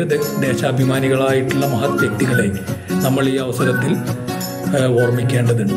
ഒട്ടേറെ ദേശാഭിമാനികളായിട്ടുള്ള മഹത് വ്യക്തികളെ നമ്മൾ ഈ അവസരത്തിൽ ഓർമ്മിക്കേണ്ടതുണ്ട്.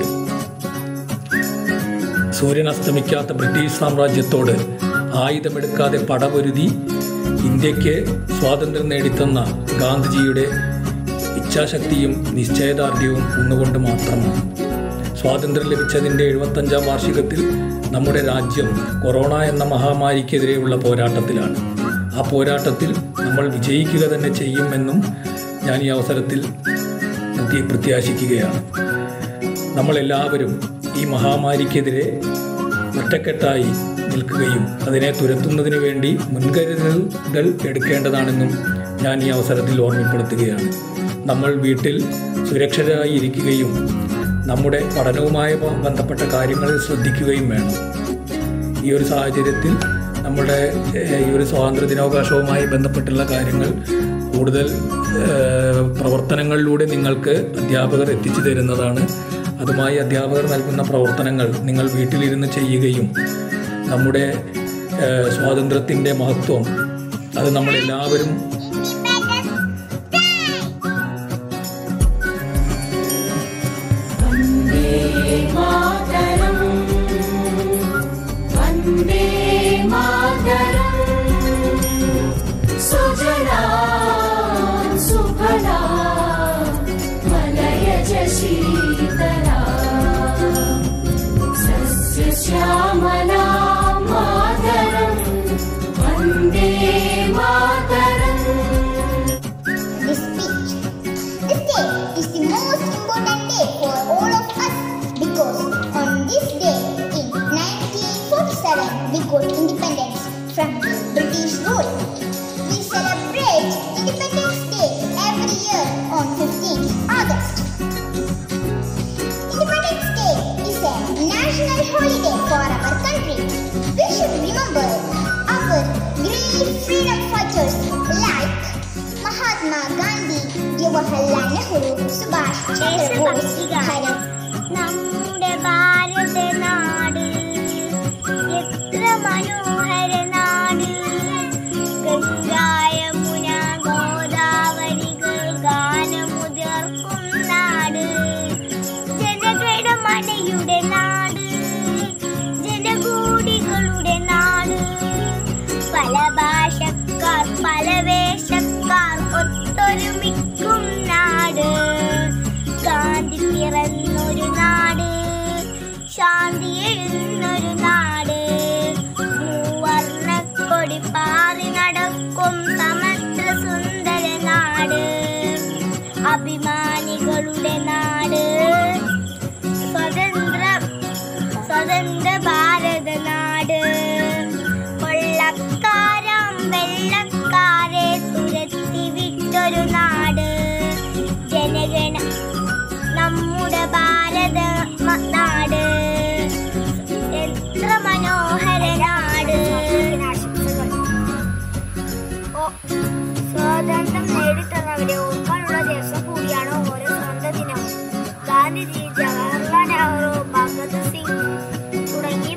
സൂര്യൻ അസ്തമിക്കാത്ത ബ്രിട്ടീഷ് സാമ്രാജ്യത്തോട് ആയുധമെടുക്കാതെ പടപൊരുതി ഇന്ത്യക്ക് സ്വാതന്ത്ര്യം നേടിത്തന്ന ഗാന്ധിജിയുടെ ഇച്ഛാശക്തിയും നിശ്ചയദാർഢ്യവും ഒന്നുകൊണ്ട് മാത്രമാണ്. സ്വാതന്ത്ര്യം ലഭിച്ചതിൻ്റെ 75-ാം വാർഷികത്തിൽ നമ്മുടെ രാജ്യം കൊറോണ എന്ന മഹാമാരിക്കെതിരെയുള്ള പോരാട്ടത്തിലാണ്. ആ പോരാട്ടത്തിൽ നമ്മൾ വിജയിക്കുക തന്നെ ചെയ്യുമെന്നും ഞാൻ ഈ അവസരത്തിൽ പ്രത്യാശിക്കുകയാണ്. നമ്മളെല്ലാവരും ഈ മഹാമാരിക്കെതിരെ ഒറ്റക്കെട്ടായി നിൽക്കുകയും അതിനെ തുരത്തുന്നതിന് വേണ്ടി മുൻകരുതലുകൾ എടുക്കേണ്ടതാണെന്നും ഞാൻ ഈ അവസരത്തിൽ ഓർമ്മപ്പെടുത്തുകയാണ്. നമ്മൾ വീട്ടിൽ സുരക്ഷിതരായി ഇരിക്കുകയും നമ്മുടെ പഠനവുമായി ബന്ധപ്പെട്ട കാര്യങ്ങളിൽ ശ്രദ്ധിക്കുകയും വേണം. ഈ ഒരു സാഹചര്യത്തിൽ നമ്മുടെ ഈ ഒരു സ്വാതന്ത്ര്യ ദിനാവകാശവുമായി ബന്ധപ്പെട്ടുള്ള കാര്യങ്ങൾ കൂടുതൽ പ്രവർത്തനങ്ങളിലൂടെ നിങ്ങൾക്ക് അധ്യാപകർ എത്തിച്ചു തരുന്നതാണ്. അതുമായി അധ്യാപകർ നൽകുന്ന പ്രവർത്തനങ്ങൾ നിങ്ങൾ വീട്ടിലിരുന്ന് ചെയ്യുകയും നമ്മുടെ സ്വാതന്ത്ര്യത്തിൻ്റെ മഹത്വം അത് നമ്മളെല്ലാവരും we got independence from British rule. We celebrate Independence Day every year on 15th August. Independence Day is a national holiday for our country. We should remember our great freedom fighters like Mahatma Gandhi, Jawaharlal Nehru, Subhash Chandra Bose, Bharat. നമ്മുടെ ഭാരതനാട് എത്ര മനോഹര നാട്, ഗംഗാ യമുന ഗോദാവരികൾ ഗാനമുതിർക്കും നാട്, ജനഗണമനയുടെ നാട്, ജനകൂടികളുടെ നാട്, പല ഭാഷക്കാർ പല വേഷക്കാർ ഒത്തൊരുമിക്കും നാട്, ഗാന്ധി പിറന്നൊരു നാട്, ശാന്തി എഴുന്നൊരു നാട്, മൂവർണ്ണക്കൊടി പാറി നടക്കും സമഗ്ര സുന്ദര നാട്, അഭിമാനികളുടെ നാട്, സ്വതന്ത്ര ഭാരത നാട്, കൊള്ളക്കാരാം വെള്ളക്കാരെ തുരത്തി വിട്ടൊരു നാട്, ജനഗണ നമ്മുടെ ഭാരത നാട് എത്ര മനോഹര നാട്. സ്വാതന്ത്ര്യം നേടിത്തന്നവരെ ഓർക്കാനുള്ള ദിവസം കൂടിയാണ് ഓരോ സ്വതന്ത്ര ദിനവും. ഗാന്ധിജി, ജവഹർലാൽ നെഹ്റു, ഭഗത് സിംഗ് തുടങ്ങി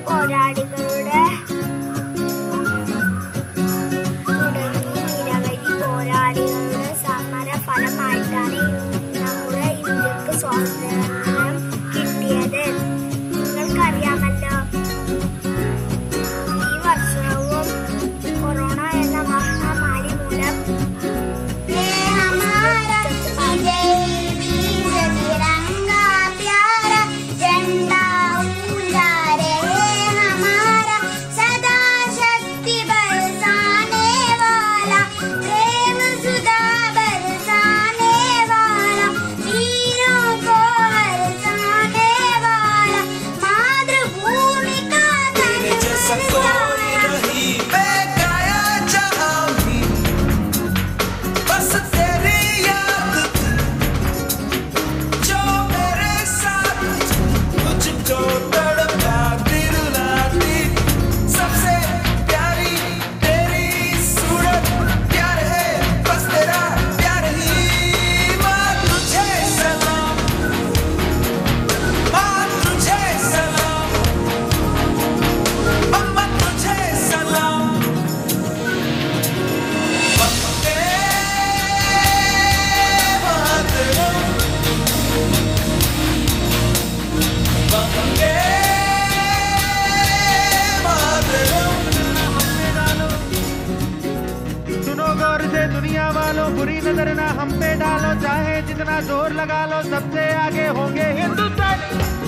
നിരവധി പോരാളികളുടെ സമര ഫലമായിട്ടാണ് നമ്മുടെ ഇന്ത്യക്ക് സ്വാതന്ത്ര്യം കിട്ടിയത്. നിങ്ങൾക്കറിയാമല്ലോ, ഈ വർഷവും കൊറോണ എന്ന മഹാമാരി മൂലം पे डालो, चाहे जितना जोर लगा लो, सबसे आगे होंगे हिंदुस्तानी।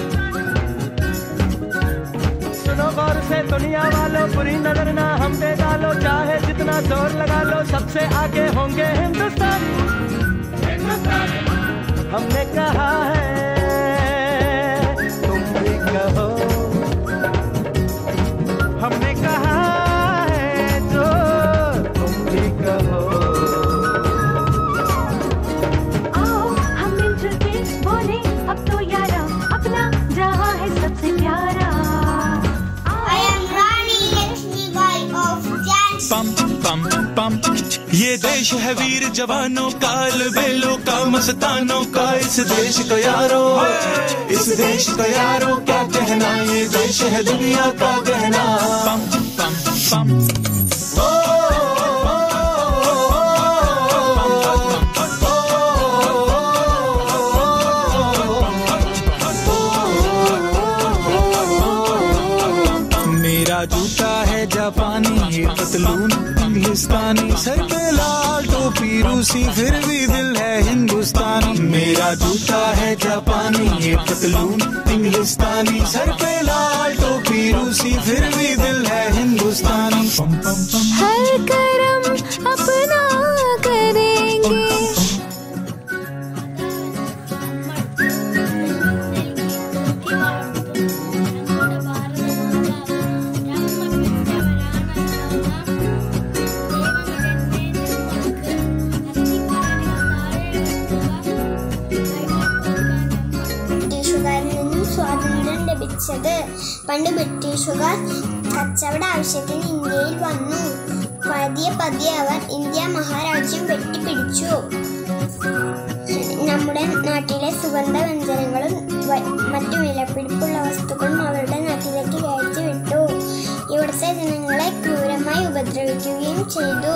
सुनो गौर से दुनिया वालों, बुरी नजर ना हम पे डालो, चाहे जितना जोर लगा लो, सबसे आगे होंगे हिंदुस्तानी। हमने कहा है तुम भी कहो, हमने कहा है जो तुम भी कहो। आओ हम मिलजुल के बोले अब तो यारा, अपना जहां है सबसे प्यारा। I am Rani Lakshmibai of Jhansi. पम पम पम, ये देश है वीर जवानों का, बेलों का, मस्तानों का, इस देश का यारो, इस देश का यारो क्या कहना, ये देश है दुनिया का गहना। पम पम पम, मेरा जूता है जापानी, ये पतलून इंग्लिस्तानी, सर पे लाल टोपी रूसी, फिर भी दिल है हिंदुस्तानी। मेरा जूता है जापानी, ये पतलून इंग्लिस्तानी, सर पे लाल टोपी रूसी, फिर भी दिल है हिंदुस्तानी। पम पम पम, हर करम अपना करेंगे, ബ്രിട്ടീഷുകാരിൽ നിന്നും സ്വാതന്ത്ര്യം ലഭിച്ചത്. പണ്ട് ബ്രിട്ടീഷുകാർ കച്ചവട ആവശ്യത്തിന് ഇന്ത്യയിൽ വന്നു. പതിയെ അവർ ഇന്ത്യ മഹാരാജ്യം വെട്ടിപ്പിടിച്ചു. നമ്മുടെ നാട്ടിലെ സുഗന്ധവ്യഞ്ജനങ്ങളും മറ്റു വിലപിടിപ്പുള്ള വസ്തുക്കളും അവരുടെ നാട്ടിലേക്ക് കയറ്റി വിട്ടു. ഇവിടുത്തെ ജനങ്ങളെ ക്രൂരമായി ഉപദ്രവിക്കുകയും ചെയ്തു.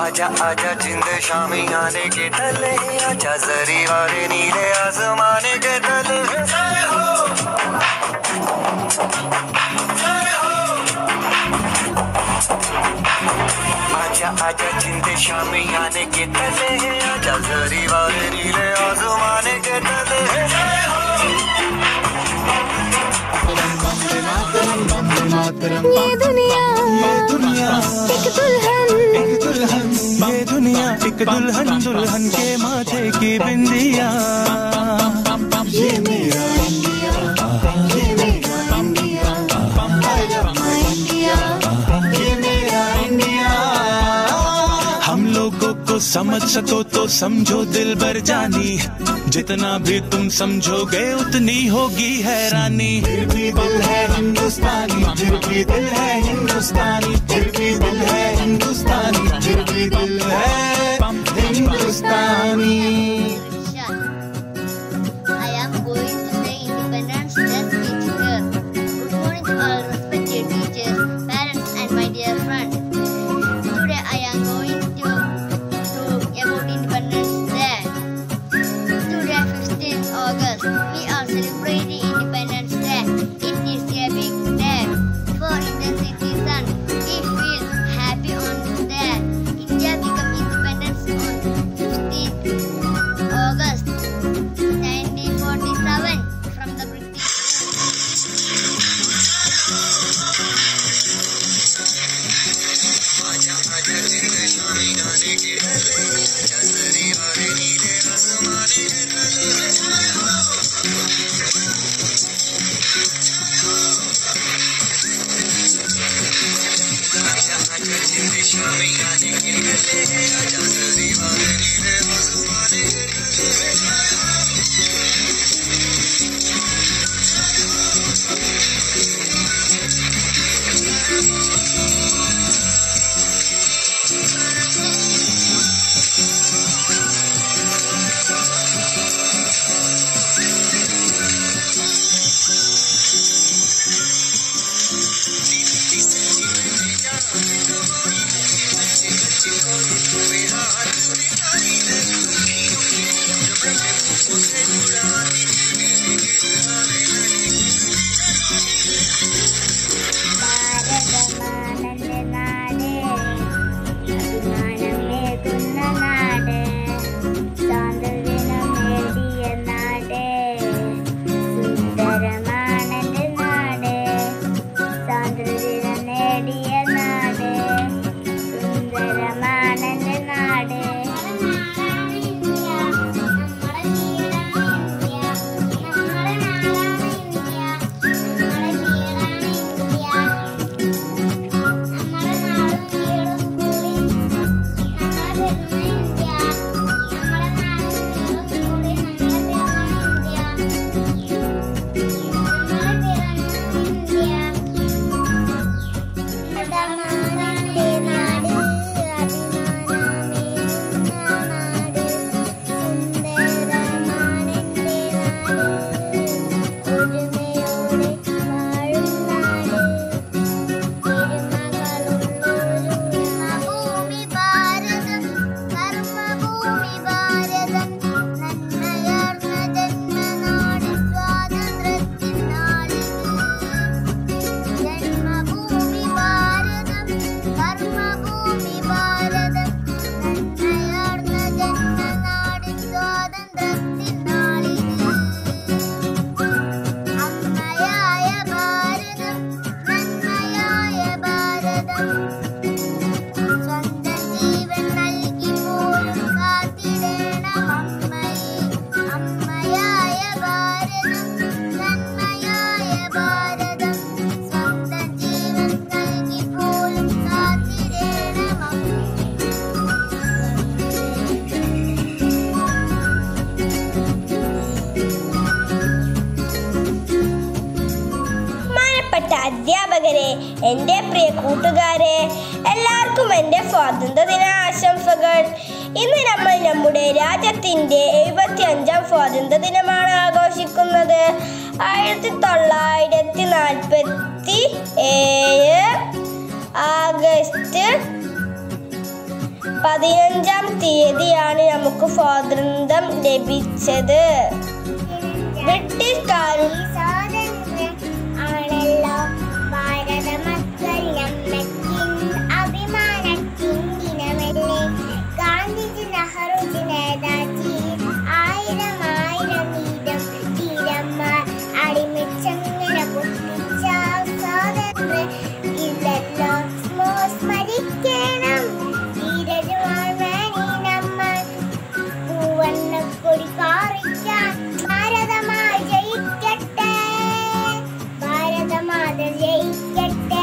आजा आजा जिंद शामी आने के तले, आजा जरी वाले नीले आसमाने के तले। जय हो जय हो, आजा आजा जिंद शामी आने के तले, आजा जरी वाले नीले आसमाने के तले। जय हो ये दुनिया एक दुल्हन, ये दुनिया एक दुल्हन, दुल्हन के माथे की बिंदिया। ये मेरा इंडिया, ये मेरा इंडिया, ये मेरा इंडिया। हम लोगों को समझ सको तो समझो दिल भर जानी, जितना भी तुम समझोगे उतनी होगी हैरानी। फिर भी दिल है हिंदुस्तानी, फिर भी दिल है हिंदुस्तानी, फिर भी दिल है हिंदुस्तानी, फिर भी दिल है हिंदुस्तानी। I am going to say Independence Day speech here. Good morning to all respected teachers, parents and my dear friends. Today I am going to talk about Independence Day. Today 15th August, we are celebrating Independence Day. It is a big day for Indian citizens. We feel happy on this day. India became independent on 15th August 1947 from the British അധ്യാപകരെ, എൻ്റെ പ്രിയ കൂട്ടുകാരെ, എല്ലാവർക്കും എൻ്റെ സ്വാതന്ത്ര്യദിന ആശംസകൾ. ഇന്ന് നമ്മൾ നമ്മുടെ രാജ്യത്തിൻ്റെ 75ാം സ്വാതന്ത്ര്യദിനമാണ് ആഘോഷിക്കുന്നത്. 1947 ആഗസ്റ്റ് 15-ാം തീയതിയാണ് നമുക്ക് സ്വാതന്ത്ര്യം ലഭിച്ചത്. ബ്രിട്ടീഷുകാരുടെ സ്വാതന്ത്ര്യം ആണല്ലോ ഭാരത മക്കൾ നമ്മക്കിന്ന് അഭിമാനത്തിൻ ദിനമല്ലേ. ഗാന്ധിജി, നെഹ്റുജി, നേതാജി, ആയിരം ആയിരം ധീരന്മാർ അടിമിച്ചങ്ങനെ പൊട്ടിച്ച സ്വാതന്ത്ര്യം ഇല്ലല്ലോ സ്മരിക്കണം. ധീരജവാന്മാർ പൂവണ്ണക്കൊടി പാറിക്കാൻ ഭാരതമായി ജയിക്കട്ടെ, ഭാരതമാത ജയിക്കട്ടെ.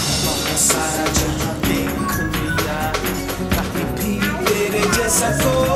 ऐसा